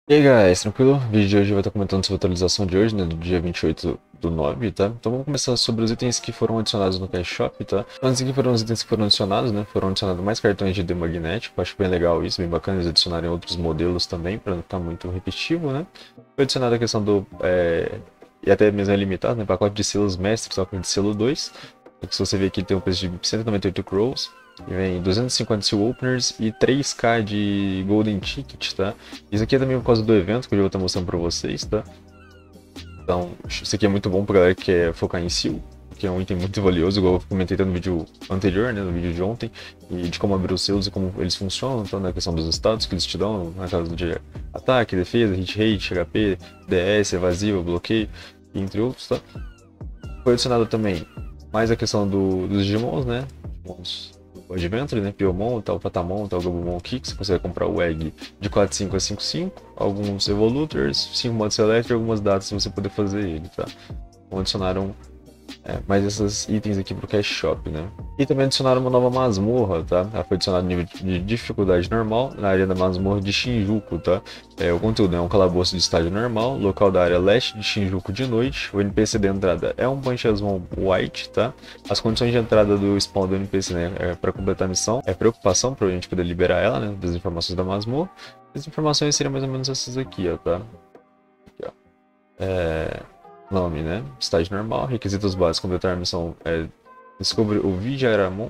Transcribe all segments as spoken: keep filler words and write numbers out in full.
E aí, guys, tranquilo? O vídeo de hoje vai estar comentando sobre a atualização de hoje, né, do dia vinte e oito do nove, tá? Então vamos começar sobre os itens que foram adicionados no Cash Shop, tá? Então, esses aqui foram os itens que foram adicionados, né? Foram adicionados mais cartões de D magnético, acho bem legal isso, bem bacana eles adicionarem outros modelos também, para não ficar muito repetitivo, né? Foi adicionada a questão do, é... e até mesmo é limitado, né? Pacote de selos mestres, só que de selo dois. Se você ver aqui, ele tem um preço de cento e noventa e oito crowns. E vem duzentos e cinquenta Seal Openers e três K de Golden Ticket, tá? Isso aqui é também por causa do evento que eu já vou estar mostrando pra vocês, tá? Então, isso aqui é muito bom pra galera que quer focar em Seal, que é um item muito valioso, igual eu comentei no vídeo anterior, né, no vídeo de ontem, e de como abrir os selos e como eles funcionam, então, na questão dos status que eles te dão, na casa de ataque, defesa, hit rate, H P, D S, evasivo, bloqueio, entre outros, tá? Foi adicionado também mais a questão do, dos Digimons, né? Digimons do Adventure, né? Piomon, tal Patamon, tal Gabumon Kick. Você consegue comprar o Egg de quatro cinco a cinco cinco. Alguns Evolutors, cinco modos Select e algumas datas pra você poder fazer ele, tá? Então adicionaram é, mais esses itens aqui pro Cash Shop, né? E também adicionaram uma nova masmorra, tá? Ela foi adicionada no nível de dificuldade normal, na área da masmorra de Shinjuku, tá? É, o conteúdo é um calabouço de estágio normal, local da área leste de Shinjuku de noite. O N P C da entrada é um Banchasmon White, tá? As condições de entrada do spawn do N P C, né, é para completar a missão, é preocupação pra gente poder liberar ela, né? Das informações da masmorra. As informações seriam mais ou menos essas aqui, ó, tá? Aqui, ó. É... Nome, né? Estágio normal, requisitos básicos, completar a missão é descobrir o Vijaramon,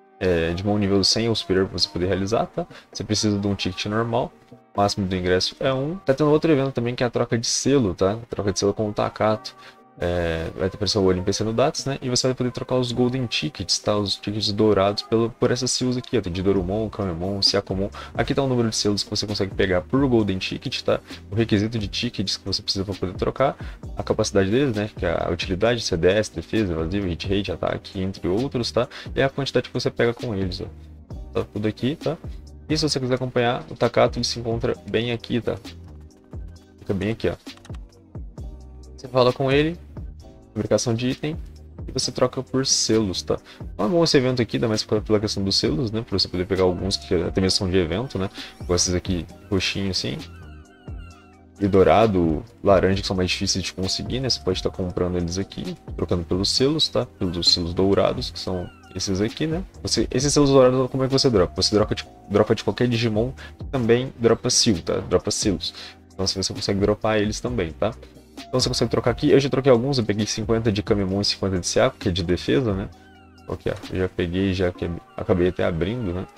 é, de bom nível cem ou superior para você poder realizar, tá? Você precisa de um ticket normal, o máximo do ingresso é um. Tá tendo outro evento também que é a troca de selo, tá? A troca de selo com o Takato. É, vai ter aparecer o N P C no Datas, né? E você vai poder trocar os Golden Tickets, tá? Os tickets dourados pelo, por essas seals aqui, ó. Tem de Dorumon, Kamemon, Siakomon. Aqui tá o número de selos que você consegue pegar por Golden Ticket, tá? O requisito de tickets que você precisa para poder trocar. A capacidade deles, né? Que é a utilidade, C D S, defesa, evasivo, hit rate, ataque, entre outros, tá? E a quantidade que você pega com eles, ó. Tá tudo aqui, tá? E se você quiser acompanhar, o Takato ele se encontra bem aqui, tá? Fica bem aqui, ó. Você fala com ele, fabricação de item, e você troca por selos, tá? Então é bom esse evento aqui, ainda mais pela questão dos selos, né? Pra você poder pegar alguns que até mesmo são de evento, né? Igual esses aqui, roxinho assim. E dourado, laranja, que são mais difíceis de conseguir, né? Você pode estar comprando eles aqui, trocando pelos selos, tá? Pelos selos dourados, que são esses aqui, né? Você, esses selos dourados, como é que você dropa? Você dropa de, dropa de qualquer Digimon, que também dropa seal, tá? Dropa selos. Então assim, você consegue dropar eles também, tá? Então você consegue trocar aqui. Eu já troquei alguns, eu peguei cinquenta de Kamemon e cinquenta de Siako, que é de defesa, né? Ok, ó. Eu já peguei, já que acabei até abrindo, né?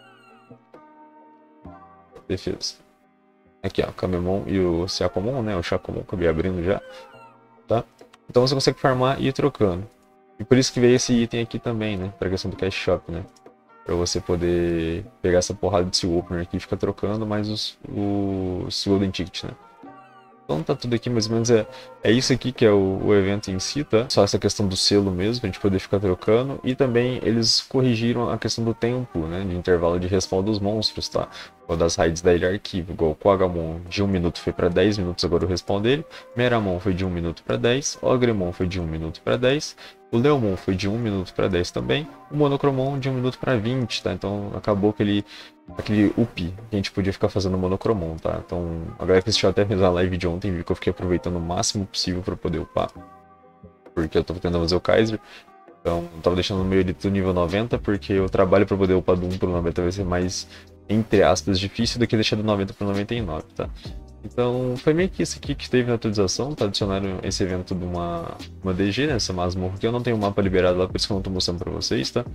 Defesa. Aqui, ó, o Kamemon e o Siakomon, né? O Shakomon, acabei abrindo já, tá? Então você consegue farmar e ir trocando. E por isso que veio esse item aqui também, né? Pra questão do Cash Shop, né? Pra você poder pegar essa porrada de Seal Opener aqui e ficar trocando mais os, os Golden Ticket, né? Então tá tudo aqui, mais ou menos é, é isso aqui que é o, o evento em si, tá? Só essa questão do selo mesmo, pra gente poder ficar trocando. E também eles corrigiram a questão do tempo, né? De intervalo de respawn dos monstros, tá? Ou das raids da ilha arquivo, igual o Quagamon de um minuto foi para dez minutos agora o respawn dele. Meramon foi de um minuto para dez. Ogremon foi de um minuto para dez. O Leomon foi de um minuto para dez também. O Monochromon de um minuto para vinte, tá? Então acabou aquele, aquele up que a gente podia ficar fazendo Monochromon, tá? Então a galera que assistiu até a live de ontem viu que eu fiquei aproveitando o máximo possível para poder upar. Porque eu tô tentando fazer o Kaiser. Então eu tava deixando o meu elite do nível noventa, porque o trabalho para poder upar do um pro noventa vai ser mais, entre aspas, difícil do que deixar do noventa pro noventa e nove, tá? Então foi meio que isso aqui que teve na atualização, tá? Adicionaram esse evento de uma, uma D G, né? Essa masmorra que eu não tenho o mapa liberado lá, por isso que eu não tô mostrando pra vocês, tá?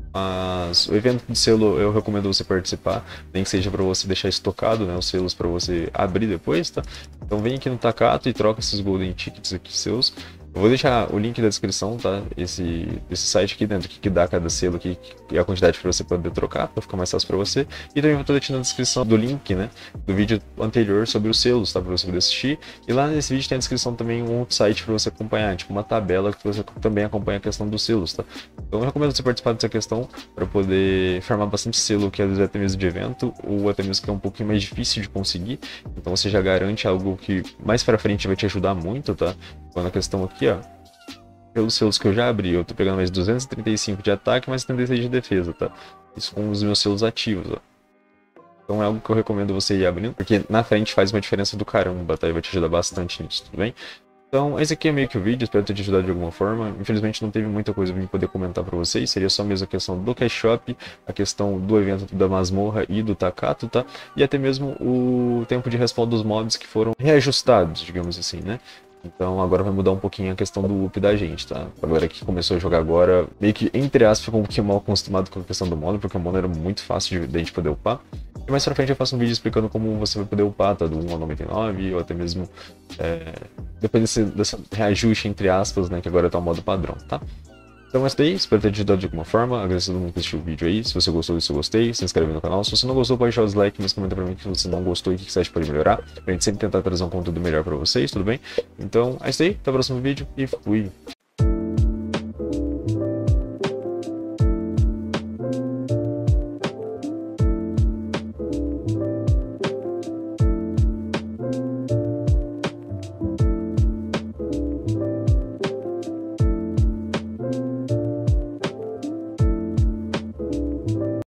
Mas o evento de selo eu recomendo você participar, nem que seja para você deixar estocado, né? Os selos para você abrir depois, tá? Então vem aqui no Takato e troca esses Golden Tickets aqui seus. Eu vou deixar o link da descrição, tá? Esse, esse site aqui dentro, que, que dá cada selo aqui e a quantidade para você poder trocar, para ficar mais fácil para você. E também vou estar deixando na descrição do link, né? Do vídeo anterior sobre os selos, tá? Para você poder assistir. E lá nesse vídeo tem a descrição também um outro site para você acompanhar, tipo uma tabela que você também acompanha a questão dos selos, tá? Então eu recomendo você participar dessa questão para poder farmar bastante selo, que às vezes é até mesmo de evento, ou até mesmo que é um pouquinho mais difícil de conseguir. Então você já garante algo que mais para frente vai te ajudar muito, tá? Quando a questão aqui, ó, pelos selos que eu já abri, eu tô pegando mais duzentos e trinta e cinco de ataque, mais setenta e seis de defesa, tá? Isso com os meus selos ativos, ó. Então é algo que eu recomendo você ir abrindo, porque na frente faz uma diferença do caramba, tá? E vai te ajudar bastante nisso, tudo bem? Então, esse aqui é meio que o vídeo, espero ter te ajudado de alguma forma. Infelizmente não teve muita coisa pra eu poder comentar pra vocês, seria só mesmo a questão do Cash Shop, a questão do evento da masmorra e do Takato, tá? E até mesmo o tempo de respawn dos mobs que foram reajustados, digamos assim, né? Então agora vai mudar um pouquinho a questão do up da gente, tá? A galera que começou a jogar agora, meio que, entre aspas, ficou um pouquinho mal acostumado com a questão do mono, porque o mono era muito fácil de, de a gente poder upar. E mais pra frente eu faço um vídeo explicando como você vai poder upar, tá? Do um ao noventa e nove, ou até mesmo... É, depois desse, desse reajuste, entre aspas, né? Que agora tá o modo padrão, tá? Então é isso daí, espero ter te ajudado de alguma forma, agradeço a todo mundo que assistiu o vídeo aí, se você gostou disso eu gostei, se inscreve no canal, se você não gostou pode deixar o dislike, mas comenta pra mim que você não gostou e o que você acha que pode melhorar, pra gente sempre tentar trazer um conteúdo melhor pra vocês, tudo bem? Então é isso aí, até o próximo vídeo e fui!